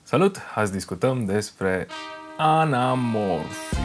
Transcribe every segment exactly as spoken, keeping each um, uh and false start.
Salut! Azi discutăm despre anamorfic.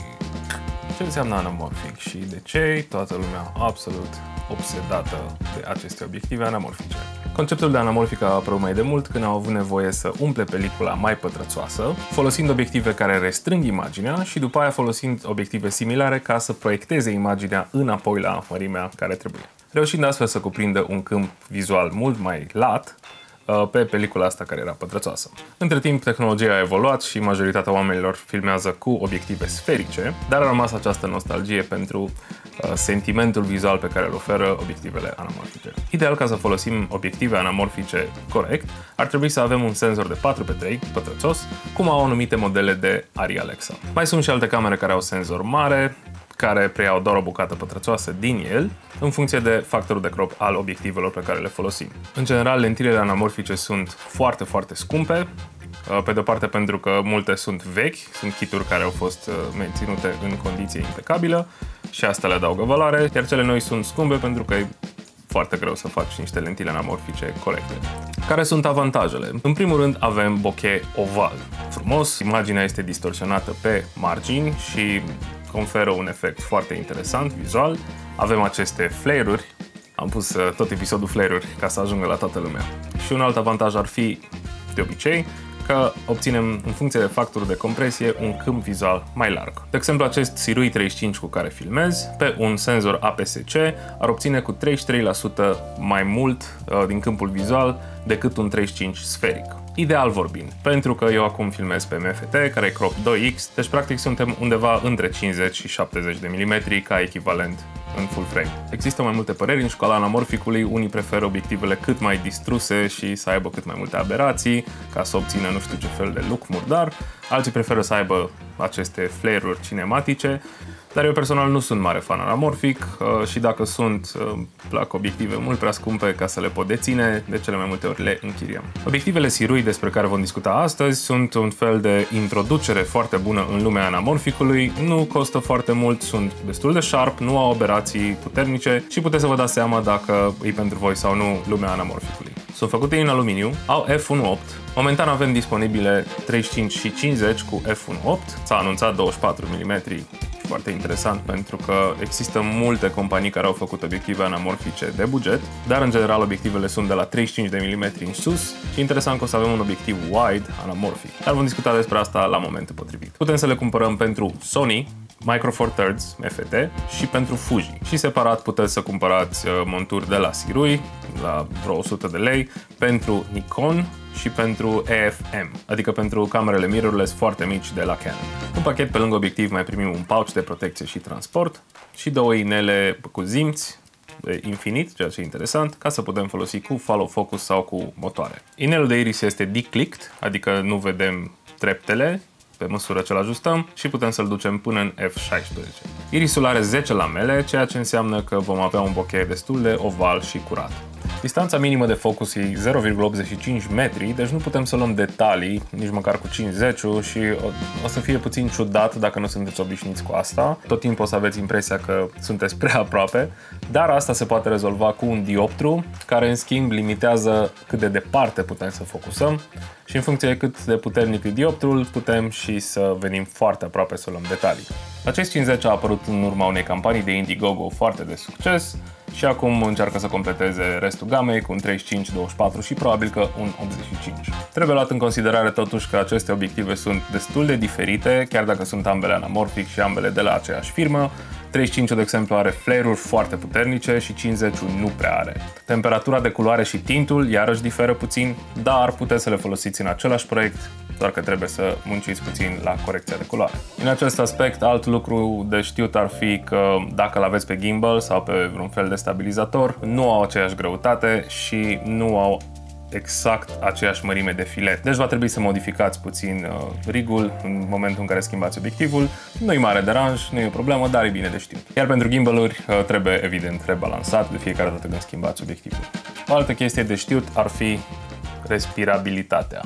Ce înseamnă anamorfic și de ce toată lumea absolut obsedată de aceste obiective anamorfice? Conceptul de anamorfic a apărut mai de mult când au avut nevoie să umple pelicula mai pătrățoasă, folosind obiective care restrâng imaginea și după aia folosind obiective similare ca să proiecteze imaginea înapoi la mărimea care trebuie. Reușind astfel să cuprindă un câmp vizual mult mai lat pe pelicula asta care era pătrățoasă. Între timp, tehnologia a evoluat și majoritatea oamenilor filmează cu obiective sferice, dar a rămas această nostalgie pentru uh, sentimentul vizual pe care îl oferă obiectivele anamorfice. Ideal, ca să folosim obiective anamorfice corect, ar trebui să avem un senzor de patru pe trei pătrățos, cum au anumite modele de Arri Alexa. Mai sunt și alte camere care au senzor mare, care preiau doar o bucată pătrățoasă din el, în funcție de factorul de crop al obiectivelor pe care le folosim. În general, lentilele anamorfice sunt foarte, foarte scumpe, pe de-o parte pentru că multe sunt vechi, sunt kituri care au fost menținute în condiție impecabilă și asta le adaugă valoare, iar cele noi sunt scumpe pentru că e foarte greu să faci niște lentile anamorfice corecte. Care sunt avantajele? În primul rând avem bokeh oval. Frumos, imaginea este distorsionată pe margini și conferă un efect foarte interesant, vizual. Avem aceste flare-uri, am pus tot episodul flare-uri ca să ajungă la toată lumea. Și un alt avantaj ar fi, de obicei, că obținem, în funcție de factorul de compresie, un câmp vizual mai larg. De exemplu, acest Sirui treizeci și cinci cu care filmez, pe un senzor A P S C, ar obține cu treizeci și trei la sută mai mult uh, din câmpul vizual decât un treizeci și cinci sferic. Ideal vorbind, pentru că eu acum filmez pe M F T, care e crop doi X, deci practic suntem undeva între cincizeci și șaptezeci de milimetri ca echivalent în full frame. Există mai multe păreri în școala anamorficului, unii preferă obiectivele cât mai distruse și să aibă cât mai multe aberații, ca să obțină nu știu ce fel de look murdar, alții preferă să aibă aceste flare-uri cinematice, dar eu personal nu sunt mare fan anamorfic uh, și dacă sunt, uh, plac obiective mult prea scumpe ca să le pot deține, de cele mai multe ori le închiriem. Obiectivele Sirui despre care vom discuta astăzi sunt un fel de introducere foarte bună în lumea anamorficului, nu costă foarte mult, sunt destul de sharp, nu au aberații puternice și puteți să vă dați seama dacă e pentru voi sau nu lumea anamorficului. Sunt făcute în aluminiu, au F unu opt, momentan avem disponibile treizeci și cinci și cincizeci cu F unu opt, s-a anunțat douăzeci și patru milimetri. Foarte interesant pentru că există multe companii care au făcut obiective anamorfice de buget, dar în general obiectivele sunt de la treizeci și cinci de milimetri în sus și interesant că o să avem un obiectiv wide anamorfic. Dar vom discuta despre asta la momentul potrivit. Putem să le cumpărăm pentru Sony, Micro Four Thirds, M F T și pentru Fuji. Și separat puteți să cumpărați monturi de la Sirui, la vreo o sută de lei, pentru Nikon și pentru E F M, adică pentru camerele mirrorless foarte mici de la Canon. În pachet, pe lângă obiectiv, mai primim un pouch de protecție și transport și două inele cu zimți de infinit, ceea ce e interesant, ca să putem folosi cu follow focus sau cu motoare. Inelul de iris este declicked, adică nu vedem treptele pe măsură ce îl ajustăm și putem să-l ducem până în F șaisprezece. Irisul are zece lamele, ceea ce înseamnă că vom avea un bokeh destul de oval și curat. Distanța minimă de focus e zero virgulă optzeci și cinci metri, deci nu putem să luăm detalii, nici măcar cu cincizeci și o, o să fie puțin ciudat dacă nu sunteți obișnuiți cu asta. Tot timpul o să aveți impresia că sunteți prea aproape, dar asta se poate rezolva cu un dioptru, care în schimb limitează cât de departe putem să focusăm și în funcție de cât de puternic e dioptrul, putem și să venim foarte aproape să luăm detalii. Acest cincizeci a apărut în urma unei campanii de Indiegogo foarte de succes și acum încearcă să completeze restul gamei cu un treizeci și cinci, douăzeci și patru și probabil că un optzeci și cinci. Trebuie luat în considerare totuși că aceste obiective sunt destul de diferite, chiar dacă sunt ambele anamorfic și ambele de la aceeași firmă. treizeci și cinci, de exemplu, are flare-uri foarte puternice și cincizeci nu prea are. Temperatura de culoare și tintul iarăși diferă puțin, dar puteți să le folosiți în același proiect, doar că trebuie să munciți puțin la corecția de culoare. În acest aspect, alt lucru de știut ar fi că dacă l-aveți pe gimbal sau pe vreun fel de stabilizator, nu au aceeași greutate și nu au exact aceeași mărime de filet. Deci va trebui să modificați puțin uh, rigul în momentul în care schimbați obiectivul. Nu e mare deranj, nu e o problemă, dar e bine de știut. Iar pentru gimbaluri uh, trebuie evident rebalansat de fiecare dată când schimbați obiectivul. O altă chestie de știut ar fi respirabilitatea.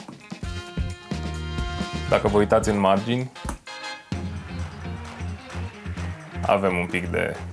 Dacă vă uitați în margini, avem un pic de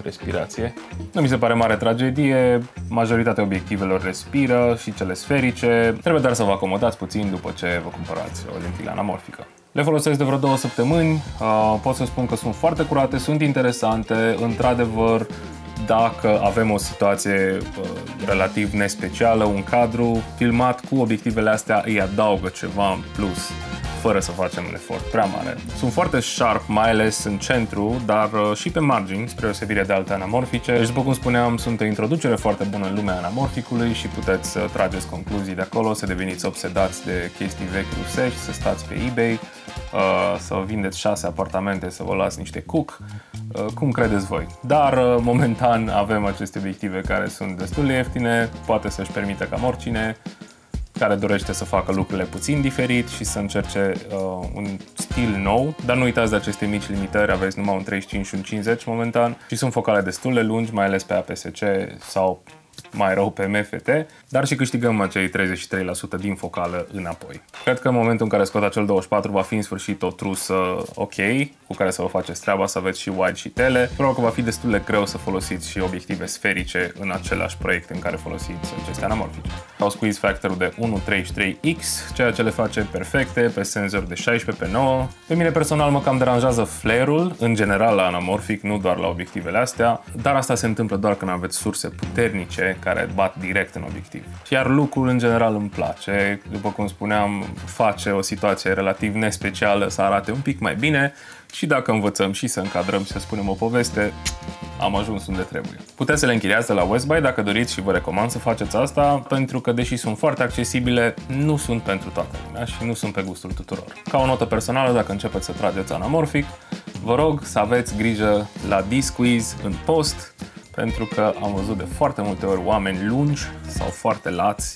respirație. Nu mi se pare mare tragedie, majoritatea obiectivelor respiră și cele sferice. Trebuie doar să vă acomodați puțin după ce vă cumpărați o lentilă anamorfică. Le folosesc de vreo două săptămâni, pot să spun că sunt foarte curate, sunt interesante, într-adevăr, dacă avem o situație uh, relativ nespecială, un cadru filmat cu obiectivele astea îi adaugă ceva în plus, fără să facem un efort prea mare. Sunt foarte sharp, mai ales în centru, dar uh, și pe margini, spre deosebire de alte anamorfice. Deci, după cum spuneam, sunt o introducere foarte bună în lumea anamorficului și puteți să trageți concluzii de acolo, să deveniți obsedați de chestii vechi rusești, să stați pe eBay, uh, să vindeți șase apartamente, să vă luați niște cook, uh, cum credeți voi. Dar, uh, momentan, avem aceste obiective care sunt destul de ieftine, poate să-și permită cam oricine care dorește să facă lucrurile puțin diferit și să încerce uh, un stil nou, dar nu uitați de aceste mici limitări, aveți numai un treizeci și cinci și un cincizeci momentan și sunt focale destul de lungi, mai ales pe A P S C sau mai rău pe M F T, dar și câștigăm acei treizeci și trei la sută din focală înapoi. Cred că în momentul în care scot acel douăzeci și patru va fi în sfârșit o trusă ok, cu care să vă faceți treaba, să aveți și wide și tele. Probabil că va fi destul de greu să folosiți și obiective sferice în același proiect în care folosiți aceste anamorfice. Au squeeze factor-ul de unu virgulă treizeci și trei X, ceea ce le face perfecte pe senzor de șaisprezece pe nouă. Pe mine personal mă cam deranjează flare-ul, în general la anamorfic, nu doar la obiectivele astea, dar asta se întâmplă doar când aveți surse puternice care bat direct în obiectiv. Iar look-ul în general îmi place, după cum spuneam, face o situație relativ nespecială să arate un pic mai bine și dacă învățăm și să încadrăm și să spunem o poveste, am ajuns unde trebuie. Puteți să le închiriați de la Westbuy dacă doriți și vă recomand să faceți asta, pentru că deși sunt foarte accesibile, nu sunt pentru toată lumea și nu sunt pe gustul tuturor. Ca o notă personală, dacă începeți să trageți anamorfic, vă rog să aveți grijă la D-squeeze în post, pentru că am văzut de foarte multe ori oameni lungi sau foarte lați.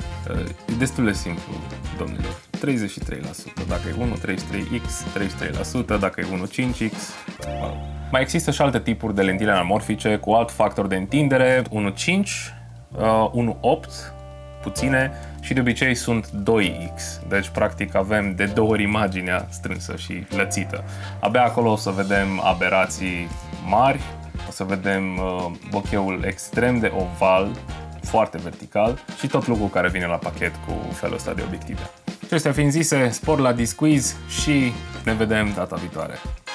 E destul de simplu, domnilor. treizeci și trei la sută, dacă e unu virgulă treizeci și trei X, treizeci și trei la sută, dacă e unu virgulă cinci X. Mai există și alte tipuri de lentile anamorfice cu alt factor de întindere, unu virgulă cinci, unu virgulă opt, puține, și de obicei sunt doi X. Deci, practic, avem de două ori imaginea strânsă și lățită. Abia acolo o să vedem aberații mari, o să vedem uh, bocheul extrem de oval, foarte vertical și tot lucrul care vine la pachet cu felul ăsta de obiective. Acestea fiind zise, spor la D-squeeze și ne vedem data viitoare.